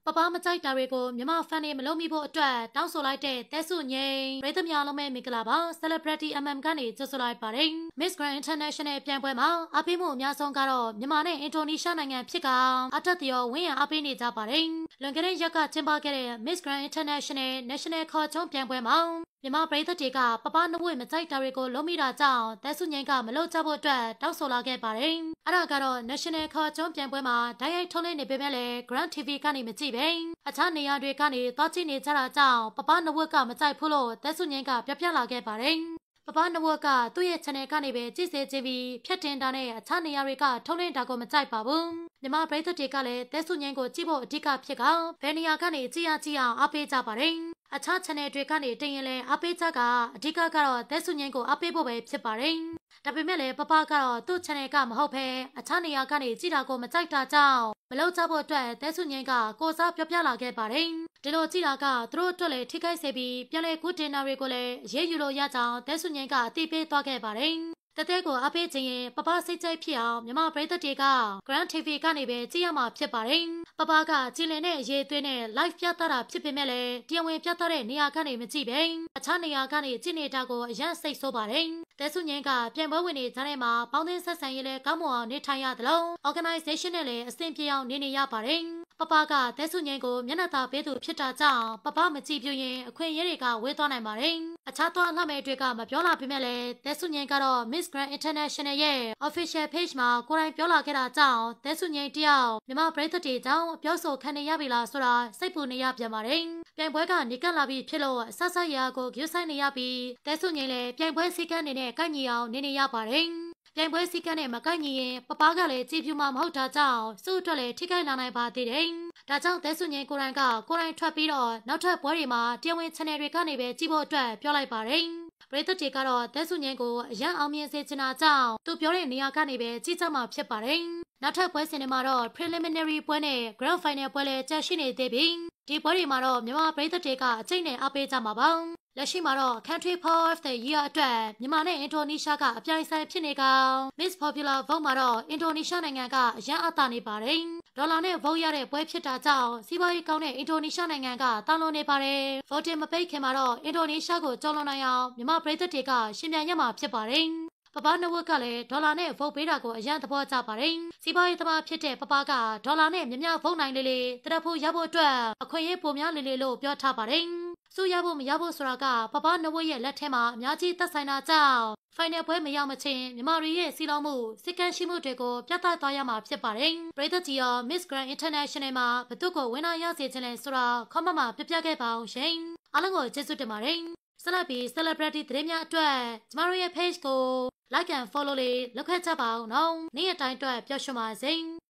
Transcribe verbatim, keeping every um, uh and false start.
ပပမကြိုက်တာတွေကိုမြန်မာဖန်တွေမလုပ်မိဖို့အတွက်တောင်းဆိုလိုက်တဲ့တဲဆုငိမ့်ပရိသတ်များလုံးပဲမင်္ဂလာပါ Celebrity အမ် အမ် ကနေကြိုဆိုလိုက်ပါတယ် Miss Grand International ပြိုင်ပွဲမှာအပေးမှုအများဆုံးကတော့မြန်မာနဲ့အင်ဒိုနီးရှားနိုင်ငံဖြစ်ကအထက်တရောဝင်းရအပေးနေကြပါတယ်လွန်ခဲ့တဲ့ရက်ကကျင်းပခဲ့တဲ့ Miss Grand International National ခေါ်ချုံပြိုင်ပွဲမှာမြန်မာပရိသတ်တွေကပပနှဝေမကြိုက်တာတွေကိုလုံးမိတာကြောင့်တဲဆုငိမ့်ကမလုပ်ကြဖို့အတွက်တောင်းဆိုလာခဲ့ပါတယ်အဲ့ဒါကတော့ National ခေါ်ချုံပြိုင်ပွဲမှာဓာတ်ရိုက်ထုတ်လွှင့်နေပေမဲ့လည်း Grand တီ ဗီ ကနေမကြည့်ပဲအခြားနေရာတွေကနေသွားကြည့်နေကြတာကြောင့်ပပနှဝက်ကမကြိုက်ဘူးလို့တဲဆုငိမ့်ကပြပြလာခဲ့ပါတယ်ပပနဝကသူ့ရဲ့ channel ကနေပဲကြည့်စေချင်ပြီးဖြတ်တင်တာနဲ့အခြားနေရာတွေကထုတ်လွှင့်တာကိုမကြိုက်ပါဘူးမြန်မာပရိသတ်တွေကလည်းတဲဆုငိမ့်ကိုကြည့်ဖို့အဓိကဖြစ်ကဘယ်နေရာကနေကြည့်ရကြည့်အောင်အားပေးကြပါတယ်အခြား channel တွေကနေတင်ရင်လည်းအားပေးကြကအဓိကကတော့တဲဆုငိမ့်ကိုအားပေးဖို့ပဲဖြစ်ပါတယ်ဒါပေမဲ့လည်းပပကတော့သူ့ channel ကမဟုတ်ဘဲအခြားနေရာကနေကြည့်တာကိုမကြိုက်တာကြောင့်မလုပ်ကြဖို့အတွက်တဲဆုငိမ့်ကကိုစားပြောပြလာခဲ့ပါတယ်ဒီလိုကြည့်တာကသူတို့အတွက်လည်းထိခိုက်စေပြီးပြန်လဲကူတင်နာတွေကိုလည်းအရေးယူလို့ရကြောင်းတဲဆုငိမ့်ကအသိပေးသွားခဲ့ပါတယ်တတဲကိုအပေးခြင်းရင်ပပစိတ်ကြိုက်ဖြစ်အောင်မြန်မာပရိသတ်တွေက Grand တီ ဗီ ကနေပဲကြည့်ရမှာဖြစ်ပါတယ်ပပကကြည်လင်တဲ့အရေးသွေးနဲ့ live ပြသတာဖြစ်ပေမဲ့လည်းတရားဝင်ပြသတဲ့နေရာကနေမကြည့်ပဲအခြားနေရာကနေကြည့်နေတာကိုအရန်စိတ်ဆိုးပါတယ်တဲဆုငိမ့်ကပြန်ပွဲဝင်နေကြတဲ့မှာပေါင်းသင်းဆက်ဆံရေးလဲကောင်းမွန်အောင်နေထိုင်ရသလို organization နဲ့လည်းအဆင်ပြေအောင်နေနေရပါတယ်ပပကတဲဆုငိမ့်ကိုမျက်နှာသာပေးသူဖြစ်တာကြောင့်ပပမကြည့်ပြရင်အခွင့်အရေးတွေကဝေးသွားနိုင်ပါတယ်အခြားသောအလှမဲ့တွေကမပြောလာပေမဲ့လည်းတဲဆုငိမ့်ကတော့ Miss Grand International ရဲ့ official page မှာကိုယ်တိုင်ပြောလာခဲ့တာကြောင့်တဲဆုငိမ့်တယောက်မြန်မာပရိသတ်တွေကြောင့်ပြောဆိုခံနေရပြီလားဆိုတာစိတ်ပူနေရပြန်ပါတယ်ပြိုင်ပွဲကနေကပ်လာပြီးဖြစ်လို့အဆဆရာကိုဂရုစိုက်နေရပြီးတဲဆုငိမ့်လည်းပြိုင်ပွဲစည်းကမ်းနေနဲ့ကိုက်ညီအောင်နေနေရပါတယ်ပြိုင်ပွဲစည်းကမ်းနဲ့မကိုက်ညီရင်ပပကလည်းကြည်ပြူမှမဟုတ်တာကြောင့်စုအတွက်လည်းထိခိုက်လာနိုင်ပါသေးတယ်။ဒါကြောင့်တဲဆုငိမ့်ကိုယ်တိုင်ကကိုယ်တိုင်ထွက်ပြီးတော့နောက်ထပ်ပွဲတွေမှာတရားဝင် channel တွေကနေပဲကြည့်ဖို့အတွက်ပြောလိုက်ပါတယ်။ပရိသတ်တွေကတော့တဲဆုငိမ့်ကိုအရန်အောင်မြင်စေချင်တာကြောင့်သူပြောတဲ့နေရာကနေပဲကြည့်ကြမှာဖြစ်ပါတယ်။နောက်ထပ်ပွဲစဉ်တွေမှာတော့ preliminary ပွဲနဲ့ grand final ပွဲလည်းကြာရှိနေသေးပြီးဒီပွဲတွေမှာတော့မြန်မာပရိသတ်တွေကအကျိတ်နဲ့အားပေးကြမှာပါ။လက်ရှိမှာတော့ Country Power of the Year အတွက်မြန်မာနဲ့အင်ဒိုနီးရှားကအပြိုင်ဆိုင်ဖြစ်နေကောင် Miss Popular Vote မှာတော့အင်ဒိုနီးရှားနိုင်ငံကအရန်အသာနေပါတယ်။ဒေါ်လာနဲ့ vote ရတဲ့ပွဲဖြစ်တာကြောင့်စီးပွားရေးကောင်းတဲ့အင်ဒိုနီးရှားနိုင်ငံကတောင်းလို့နေပါတယ်။ voting မပိတ်ခင်မှာတော့အင်ဒိုနီးရှားကိုကျော်လွန်နိုင်အောင်မြန်မာပရိသတ်တွေကရှင်ပြန်ရမှာဖြစ်ပါတယ်။ပပနဝက်ကလည်းဒေါ်လာနဲ့ vote ပေးတာကိုအရန်သဘောကျပါတယ်။စီးပွားရေးသမားဖြစ်တဲ့ပပကဒေါ်လာနဲ့မြမြ vote နိုင်လေလေတရဖို့ရဖို့အတွက်အခွင့်အရေးပိုများလေလေလို့ပြောထားပါတယ်။စုရဖို့မရဖို့ဆိုတာကပပနဝက်ရဲ့လက်ထဲမှာအများကြီးသက်ဆိုင်တာကြောင့် final ပွဲမရောက်မချင်းမြန်မာရီရဲ့စီလုံးမှုစစ်ကမ်းရှိမှုတွေကိုပြသသွားရမှာဖြစ်ပါတယ်ပရိသတ်ကြီးရော Miss Grand International မှာဘသူကိုဝင်လာရစေချင်လဲဆိုတာ comment မှာပြပြခဲ့ပါအောင်ရှင်အားလုံးကိုကျေးဇူးတင်ပါတယ်ဆက်လက်ပြီး celebrity သတင်းများအတွက်ကျမတို့ရဲ့ page ကို like and follow လေးလုပ်ခဲ့ကြပါဦးနော်နေ့ရက်တိုင်းအတွက်ပျော်ရွှင်ပါစေ